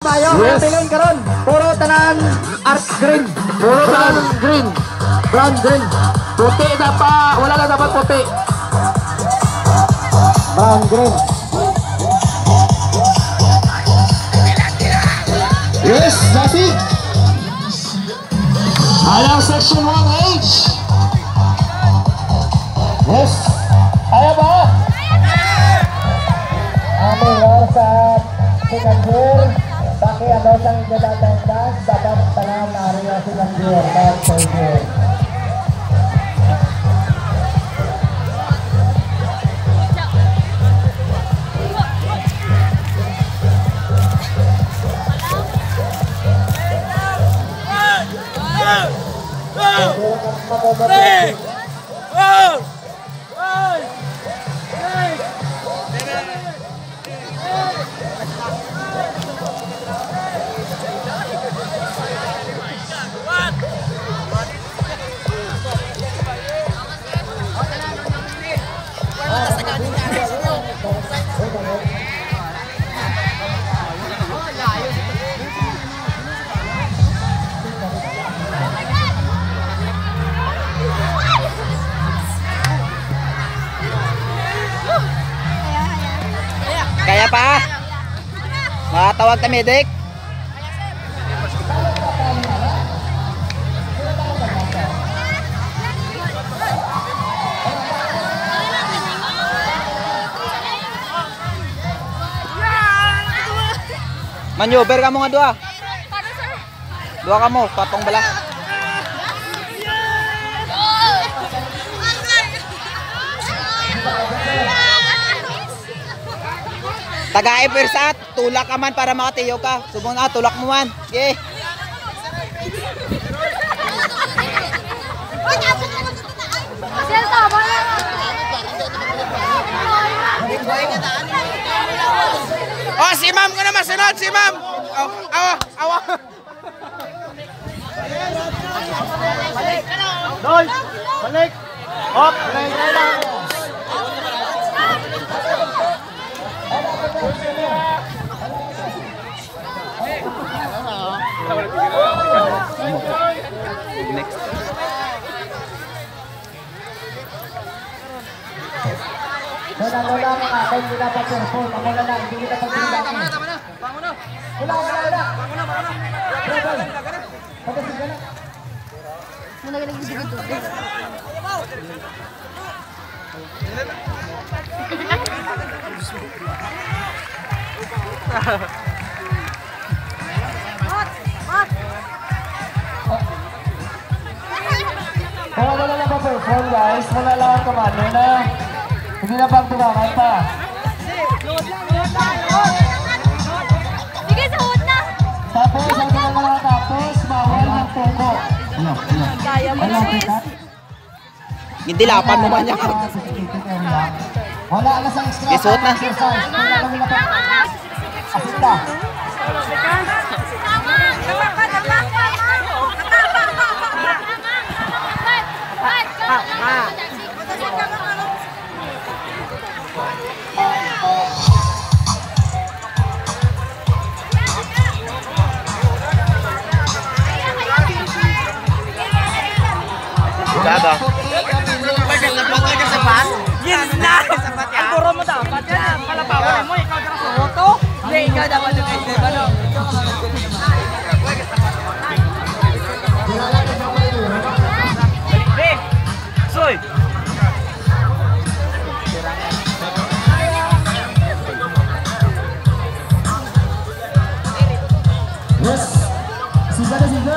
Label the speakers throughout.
Speaker 1: Yes. Pilon karon. Puro tanan art green. Puro brown green. Brown green. Puti dapat, wala na dapat puti. Brown green. Yes, that's it. Ayaw section 1H. Yes. Ayaw ba? Ayaw sa sinagir. Baki ano sang dadatendas dapat tanam area sinagir. Sinagir.
Speaker 2: Kaya pa? Matawag ka medic? Maneuver ka mo nga dua. Dua ka mo, patong bala. Tagay persat, tulak ka man para makatiyo ka. Subong na, tulak mo man. Okay. Oh, si ma'am ko na masunod, si ma'am. Awa, awa.
Speaker 1: Doy, balik. Hop, balik.
Speaker 2: Next.
Speaker 1: Wala mga ako hindi na pa-perform. Wala na, hindi kita pag-pindakin. Tama na. Bango na. Wala. Bango na. Pagkasig ka na.
Speaker 3: Muna ka nag-isigit ito.
Speaker 1: Kung wala na pa-perform guys, wala lang ang kamano na hindi na pang-tulangan pa.
Speaker 3: Sige, suot na!
Speaker 1: Tapos, ang mga tapos, bawal ng tuko.
Speaker 3: Kaya mo na, sis.
Speaker 2: Hindi lapan mo man yan.
Speaker 1: Wala na sa extra.
Speaker 2: Isuot na.
Speaker 1: Asita.
Speaker 2: Gada.
Speaker 4: Yes na! Ang puro mo dapat yan. Kalapawan mo, ikaw dapat sa moto. Hindi, ikaw dapat yung kayo. Ano? Balik, Soy!
Speaker 1: Yes. Siga.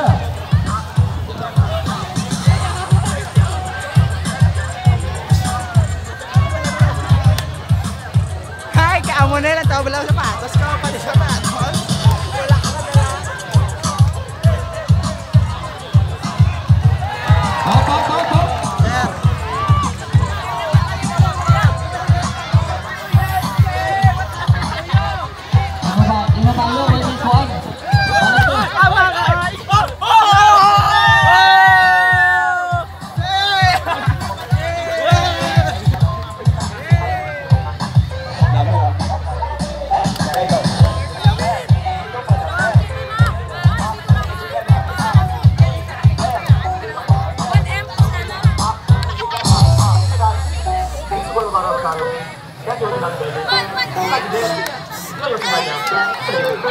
Speaker 4: Amo na lang, tawag lang sapatos ka, pali sapatos. Wala ka na lang.
Speaker 1: Hop. Ina tayo, may squad.
Speaker 4: Tama ka!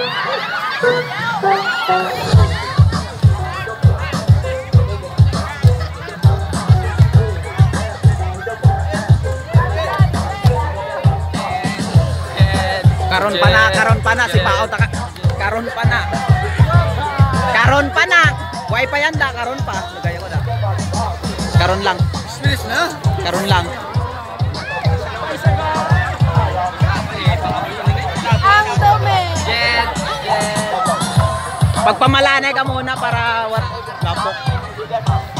Speaker 2: Karon pa na si Pao taka. Karon pa na. Karon pa na. Way pa yan da, karon pa. Lagay ko da. Karon lang.
Speaker 1: Bilis na.
Speaker 2: Karon lang.
Speaker 3: Ang dumi.
Speaker 2: Pagpamalanay ka muna para what? Gapok.